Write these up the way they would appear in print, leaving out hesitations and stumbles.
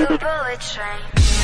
the bullet train.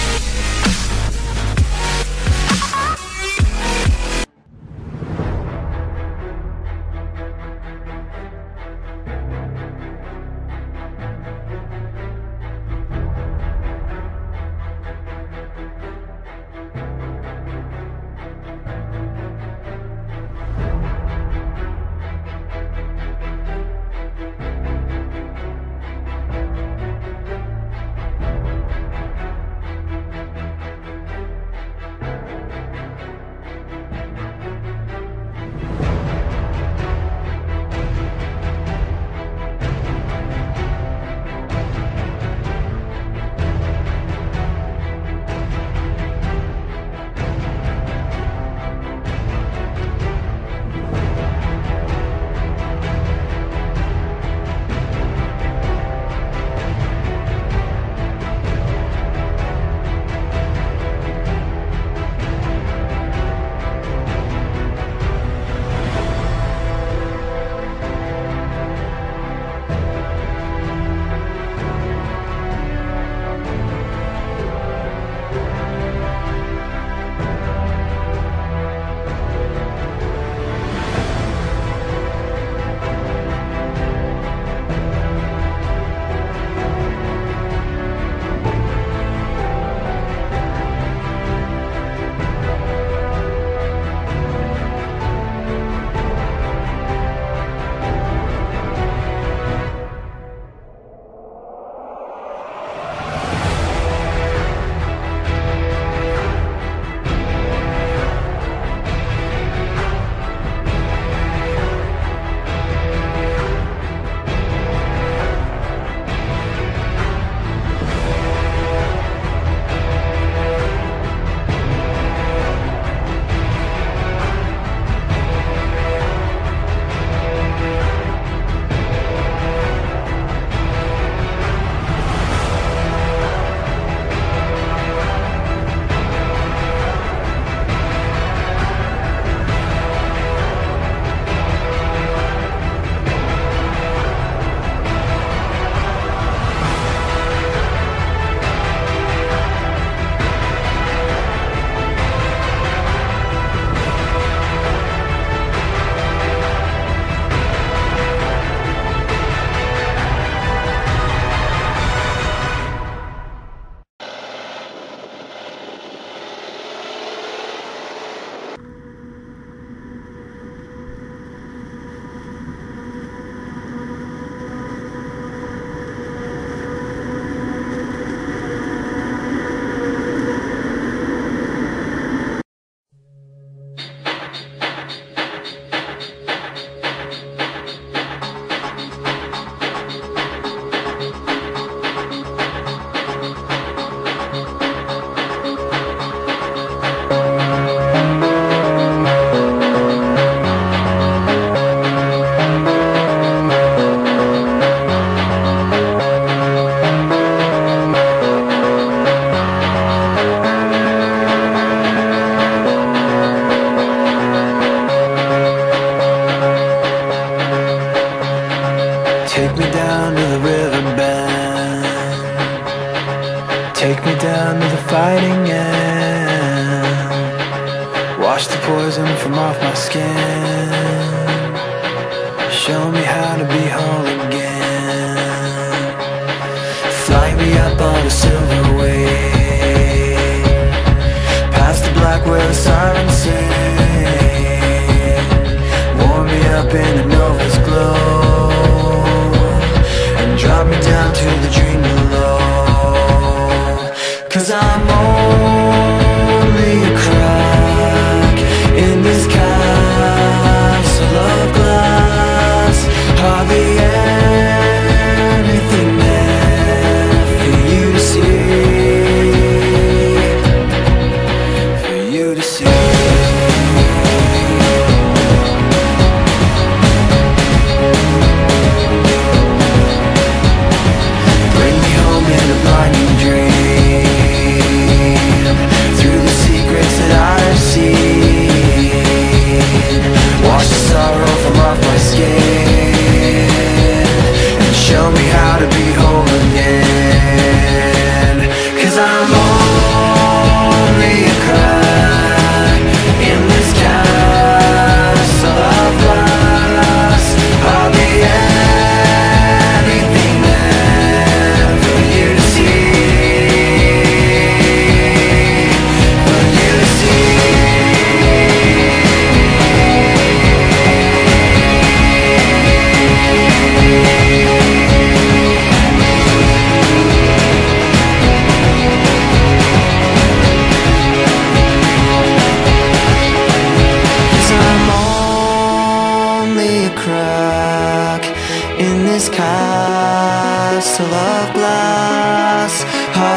Take me down to the riverbed. Take me down to the fighting end. Wash the poison from off my skin. Show me how to be whole again. Fly me up on a silver wave, past the black where the sirens sing. Warm me up in the nova's glow, drop me down to the dream below. 'Cause I'm only a crack in this castle of glass. Hardly anything there for you to see.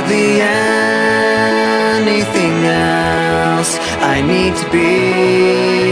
hardly anything else I need to be.